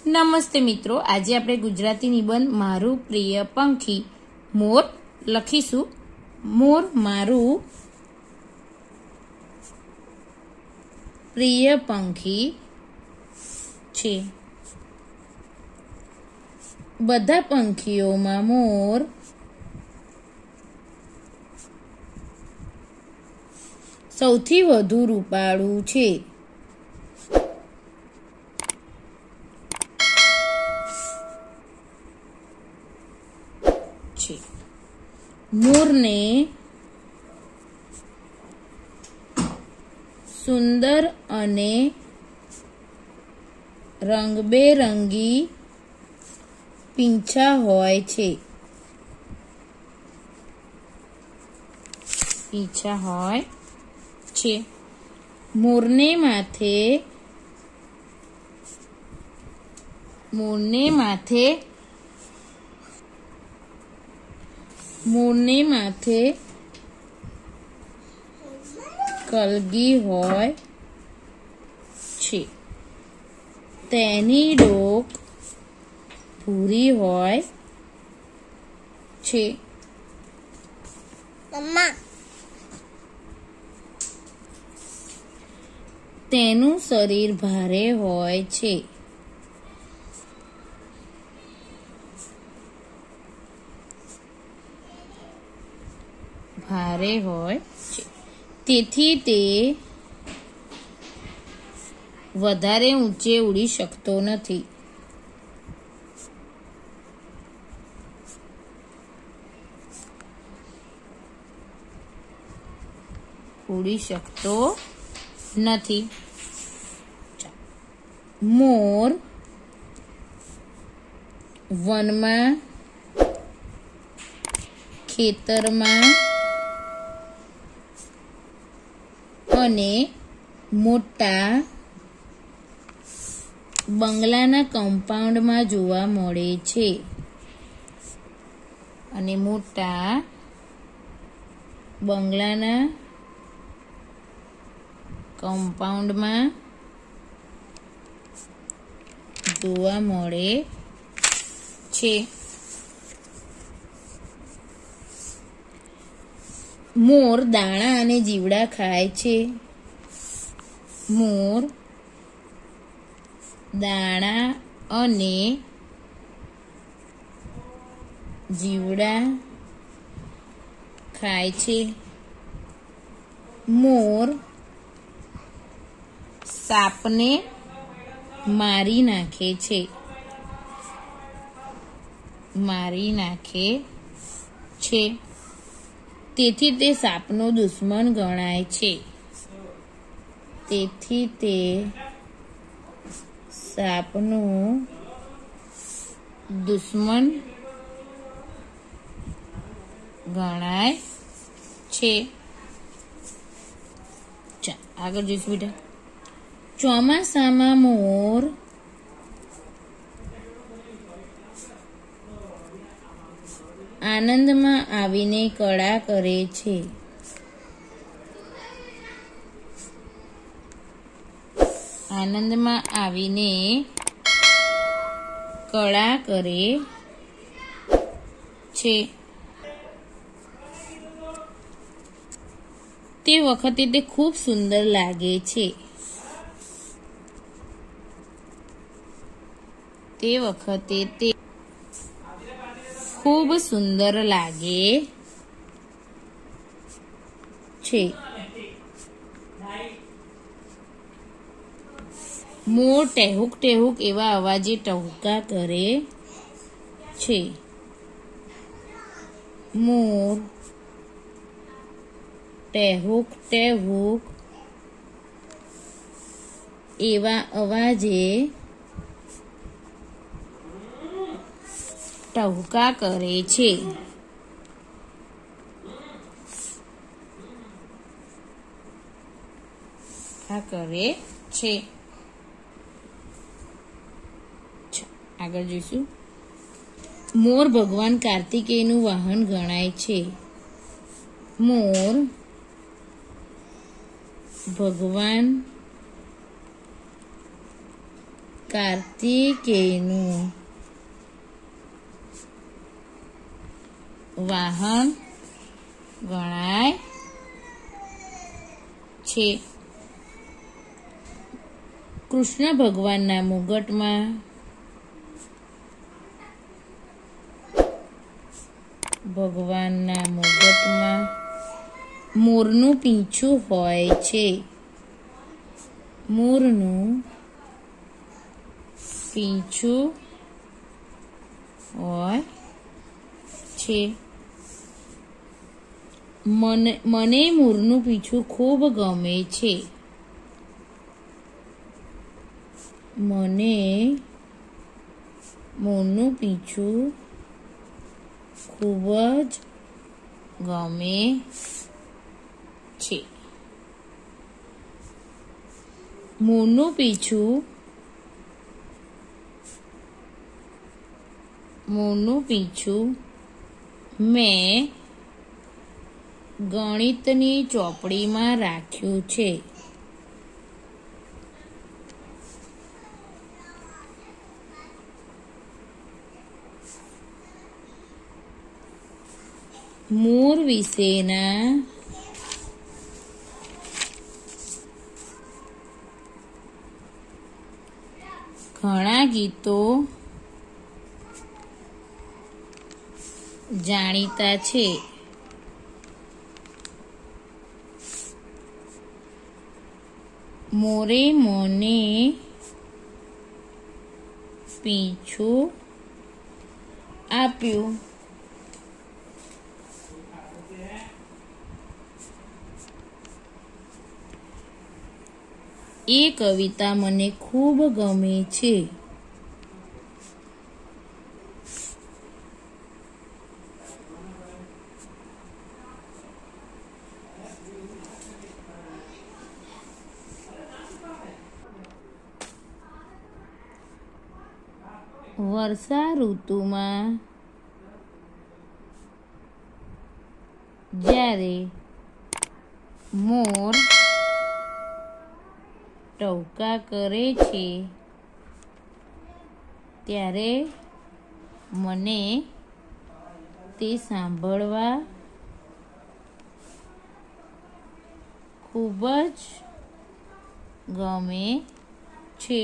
નમસ્તે મિત્રો, આજે આપણે ગુજરાતી નિબંધ મારું પ્રિય પંખી મોર લખીશું. મોર મારું પ્રિય પંખી છે. બધા પંખીઓમાં મોર સૌથી વધુ રૂપાળું છે. મોરને સુંદર અને રંગબેરંગી પીંછા હોય છે. મોરને માથે કલગી હોય છે. તેની ડોક ભૂરી હોય છે. તેનું શરીર ભારે હોય છે. તેથી તે વધારે ઊંચે ઉડી શકતો નથી. મોર વનમાં, ખેતરમાં અને મોટા બંગલાના કમ્પાઉન્ડમાં જોવા મળે છે. મોર દાણા અને જીવડા ખાય છે. મોર સાપને મારી નાખે છે. તેથી તે સાપનો દુશ્મન ગણાય છે. આગળ જોઈશું બેટા. ચોમાસામાં મોર આનંદમાં આવીને કળા કરે છે. તે વખતે તે ખૂબ સુંદર લાગે છે. મોર ટેહુક ટેહુક એવા અવાજે ટહુકા કરે છે. મોર ટેહુક ટેહુક એવા અવાજે ટહુકા કરે છે. આગળ જોઈશું. મોર ભગવાન કાર્તિકેયનું વાહન ગણાય છે. મોર ભગવાન કાર્તિકેયનું વાહન ગણાય છે. કૃષ્ણ ભગવાનના મુગટમાં મોરનું પીંછું હોય છે. મોરનું પીંછું હોય છે. મને મોરનું પીંછું ખૂબ ગમે છે. મને મોરનું પીંછું ખૂબ જ ગમે છે. મોરનું પીંછું મેં ગણિતની ચોપડીમાં રાખ્યું છે. મોર વિશેના ઘણા ગીતો જાણીતા છે. મોરે મને પીંછું આપ્યું. એ કવિતા મને ખૂબ ગમે છે. વર્ષા ઋતુમાં જ્યારે મોર ટહુકા કરે છે ત્યારે મને તે સાંભળવા ખૂબ જ ગમે છે.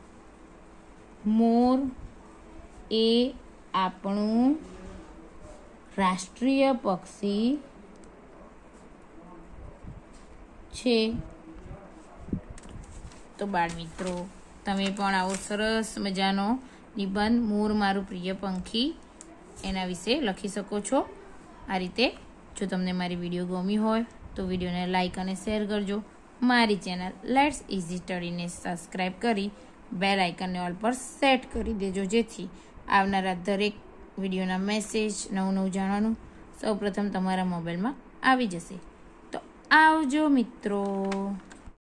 મોર એ આપણું રાષ્ટ્રીય પક્ષી છે. તો બાળમિત્રો, તમે પણ આવો સરસ મજાનો નિબંધ મોર મારું પ્રિય પંખી એના વિશે લખી શકો છો. આ રીતે જો તમને મારી વિડીયો ગમી હોય તો વિડીયોને લાઈક અને શેર કરજો. મારી ચેનલ લેટ્સ ઇઝી સ્ટડીને સબસ્ક્રાઈબ કરી બેલ આઇકનને ઓલ પર સેટ કરી દેજો, જેથી આવનારા દરેક વિડીયોના મેસેજ નવું જાણવાનું સૌપ્રથમ તમારા મોબાઈલમાં આવી જશે. તો આવજો મિત્રો.